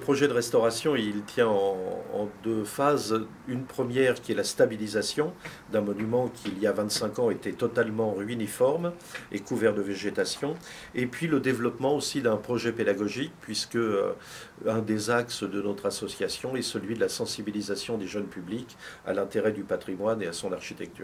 projet de restauration, il tient en deux phases. Une première qui est la stabilisation d'un monument qui, il y a 25 ans, était totalement ruiniforme et couvert de végétation. Et puis le développement aussi d'un projet pédagogique, puisque un des axes de notre association est celui de la sensibilisation des jeunes publics à l'intérêt du patrimoine et à son architecture.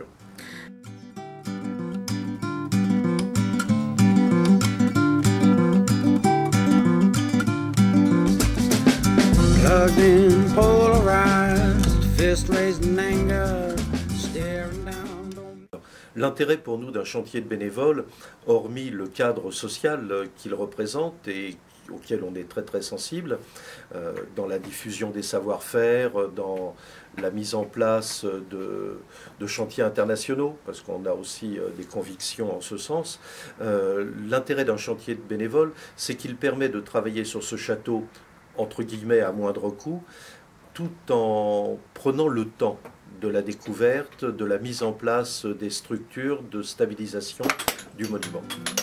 Plugged in, polarized, fist raised in anger, staring down. L'intérêt pour nous d'un chantier de bénévoles, hormis le cadre social qu'il représente et auquel on est très très sensible, dans la diffusion des savoir-faire, dans la mise en place de chantiers internationaux, parce qu'on a aussi des convictions en ce sens. L'intérêt d'un chantier de bénévoles, c'est qu'il permet de travailler sur ce château entre guillemets à moindre coût, tout en prenant le temps de la découverte, de la mise en place des structures de stabilisation du monument.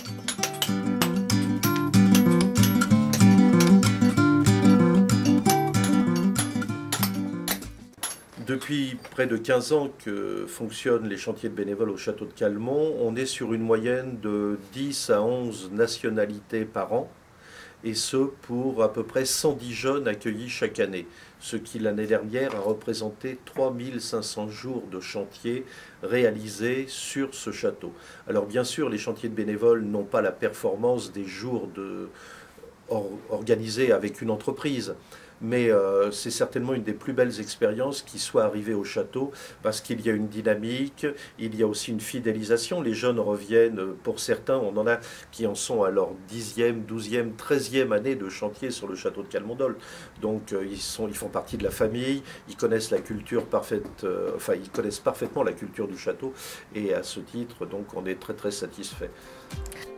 Depuis près de 15 ans que fonctionnent les chantiers de bénévoles au château de Calmont, on est sur une moyenne de 10 à 11 nationalités par an, et ce pour à peu près 110 jeunes accueillis chaque année, ce qui l'année dernière a représenté 3500 jours de chantier réalisés sur ce château. Alors bien sûr, les chantiers de bénévoles n'ont pas la performance des jours organisés avec une entreprise, mais c'est certainement une des plus belles expériences qui soit arrivée au château, parce qu'il y a une dynamique, il y a aussi une fidélisation. Les jeunes reviennent, pour certains, on en a qui en sont à leur 10e, 12e, 13e année de chantier sur le château de Calmondol. Donc ils font partie de la famille, ils connaissent la culture parfaite, ils connaissent parfaitement la culture du château, et à ce titre, donc, on est très très satisfait.